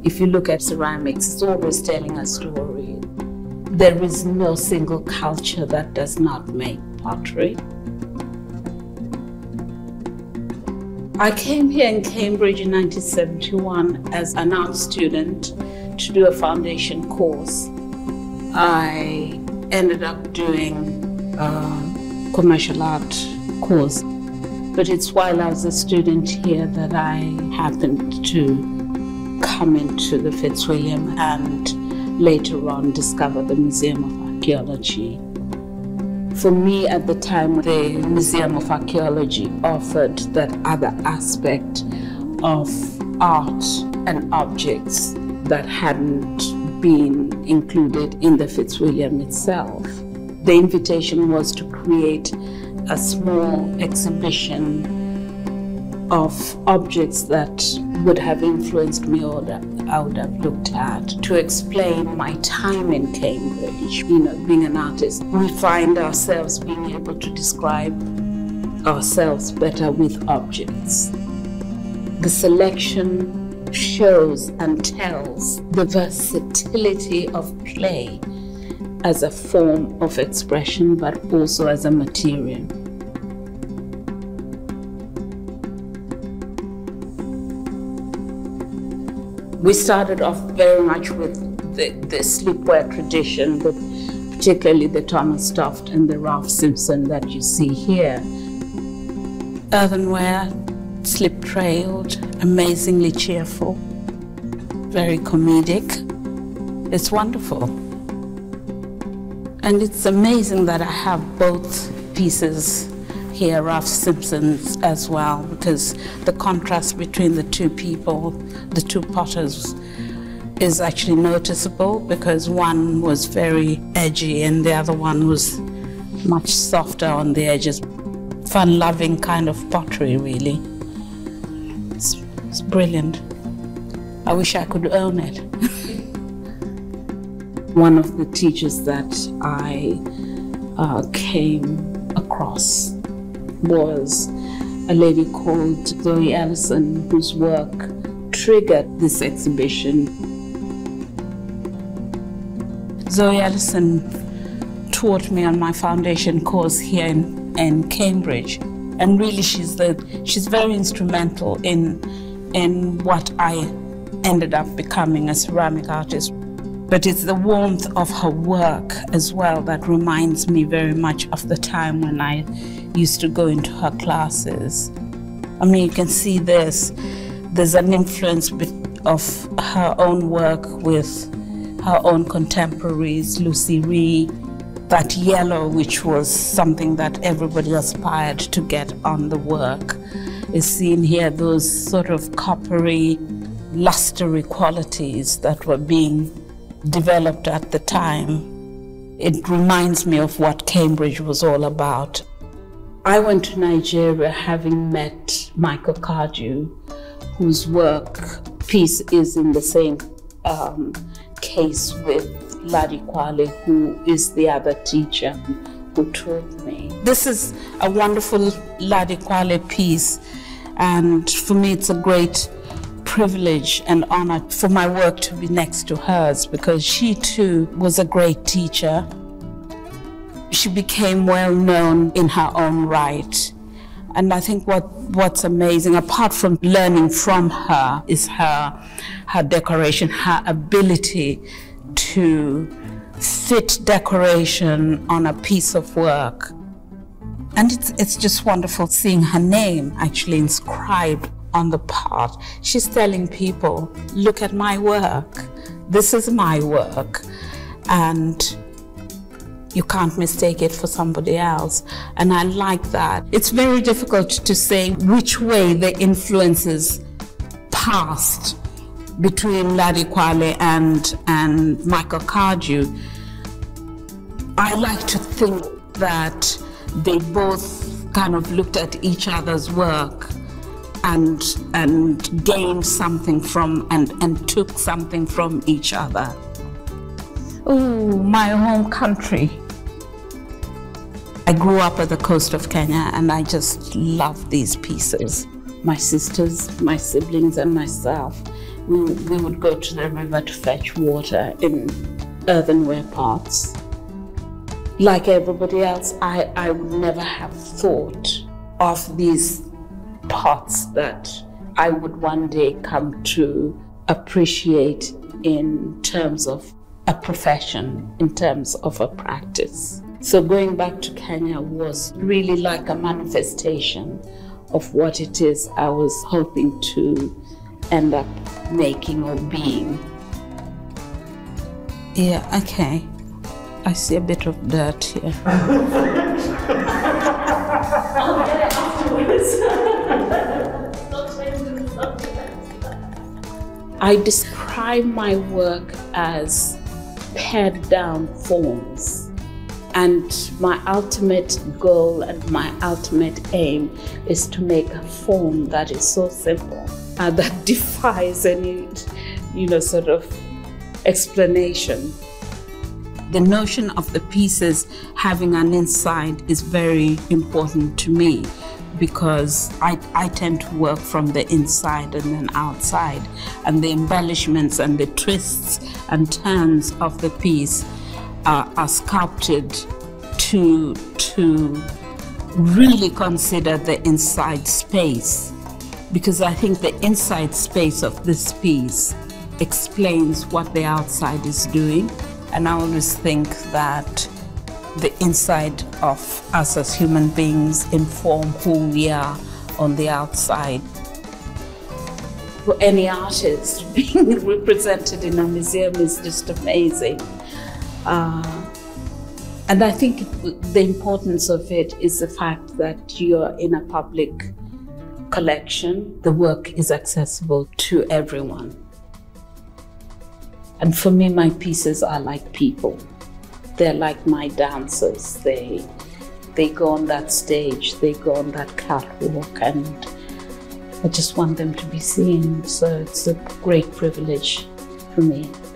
If you look at ceramics, it's always telling a story. There is no single culture that does not make pottery. I came here in Cambridge in 1971 as an art student to do a foundation course. I ended up doing a commercial art course, but it's while I was a student here that I happened to come into the Fitzwilliam and later on discover the Museum of Archaeology. For me at the time, the Museum of Archaeology offered that other aspect of art and objects that hadn't been included in the Fitzwilliam itself. The invitation was to create a small exhibition of objects that would have influenced me or that I would have looked at to explain my time in Cambridge. You know, being an artist, we find ourselves being able to describe ourselves better with objects. The selection shows and tells the versatility of clay as a form of expression, but also as a material. We started off very much with the slipware tradition, particularly the Thomas Toft and the Ralph Simpson that you see here. Earthenware, slip-trailed, amazingly cheerful, very comedic. It's wonderful. And it's amazing that I have both pieces here, Ralph Simpson's as well, because the contrast between the two people, the two potters, is actually noticeable, because one was very edgy and the other one was much softer on the edges. Fun-loving kind of pottery, really. It's brilliant. I wish I could own it. One of the teachers that I came across was a lady called Zoe Ellison, whose work triggered this exhibition. Zoe Ellison taught me on my foundation course here in Cambridge, and really she's very instrumental in what I ended up becoming, a ceramic artist. But it's the warmth of her work as well that reminds me very much of the time when I used to go into her classes. I mean, you can see there's an influence of her own work with her own contemporaries, Lucy Ree. That yellow, which was something that everybody aspired to get on the work, is seen here, those sort of coppery, lustery qualities that were being developed at the time. It reminds me of what Cambridge was all about. I went to Nigeria having met Michael Cardew, whose piece is in the same case with Ladi Kwale, who is the other teacher who taught me. This is a wonderful Ladi Kwale piece, and for me it's a great privilege and honor for my work to be next to hers, because she too was a great teacher. She became well known in her own right. And I think what's amazing, apart from learning from her, is her decoration, her ability to fit decoration on a piece of work. And it's just wonderful seeing her name actually inscribed on the pot. She's telling people, look at my work. This is my work. And you can't mistake it for somebody else. And I like that. It's very difficult to say which way the influences passed between Ladi Kwale and Michael Cardew. I like to think that they both kind of looked at each other's work and gained something from and took something from each other. Oh, my home country. I grew up at the coast of Kenya and I just love these pieces. My sisters, my siblings and myself we would go to the river to fetch water in earthenware pots. Like everybody else, I would never have thought of these pots that I would one day come to appreciate in terms of a profession, in terms of a practice. So going back to Kenya was really like a manifestation of what it is I was hoping to end up making or being. Yeah, okay. I see a bit of dirt here. I describe my work as pared down forms, and my ultimate goal and my ultimate aim is to make a form that is so simple that defies any, sort of explanation. The notion of the pieces having an inside is very important to me, because I tend to work from the inside and then outside, and the embellishments and the twists and turns of the piece are sculpted to really consider the inside space, because I think the inside space of this piece explains what the outside is doing. And I always think that the inside of us as human beings inform who we are on the outside. For any artist, being represented in a museum is just amazing. And I think the importance of it is the fact that you're in a public collection. The work is accessible to everyone. And for me, my pieces are like people. They're like my dancers. They go on that stage, they go on that catwalk, and I just want them to be seen. So it's a great privilege for me.